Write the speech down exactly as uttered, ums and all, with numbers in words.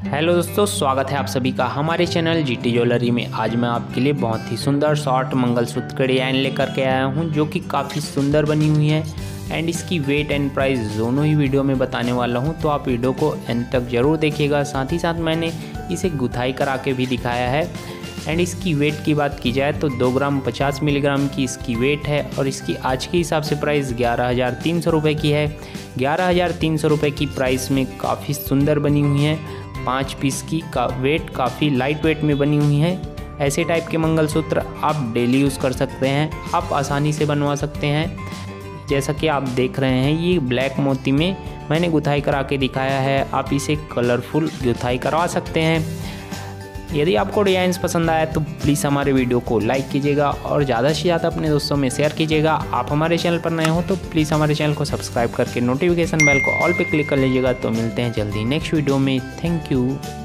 Hello दोस्तों, स्वागत है आप सभी का हमारे चैनल जीटी ज्वेलरी में। आज मैं आपके लिए बहुत ही सुंदर शॉर्ट मंगलसूत्र के डिजाइन लेकर के आया हूं, जो कि काफ़ी सुंदर बनी हुई है एंड इसकी वेट एंड प्राइस दोनों ही वीडियो में बताने वाला हूं, तो आप वीडियो को एंड तक ज़रूर देखिएगा। साथ ही साथ मैंने इसे गुथाई करा के भी दिखाया है एंड इसकी वेट की बात की जाए तो दो ग्राम पचास मिलीग्राम की इसकी वेट है और इसकी आज के हिसाब से प्राइस ग्यारह हज़ार तीन सौ रुपये की है। ग्यारह हज़ार तीन सौ रुपये की प्राइस में काफ़ी सुंदर बनी हुई है। पाँच पीस की का वेट काफ़ी लाइट वेट में बनी हुई है। ऐसे टाइप के मंगलसूत्र आप डेली यूज़ कर सकते हैं, आप आसानी से बनवा सकते हैं। जैसा कि आप देख रहे हैं, ये ब्लैक मोती में मैंने गुथाई करा के दिखाया है। आप इसे कलरफुल गुथाई करवा सकते हैं। यदि आपको डिज़ाइंस पसंद आया तो प्लीज़ हमारे वीडियो को लाइक कीजिएगा और ज़्यादा से ज़्यादा अपने दोस्तों में शेयर कीजिएगा। आप हमारे चैनल पर नए हो तो प्लीज़ हमारे चैनल को सब्सक्राइब करके नोटिफिकेशन बेल को ऑल पे क्लिक कर लीजिएगा। तो मिलते हैं जल्दी नेक्स्ट वीडियो में। Thank you.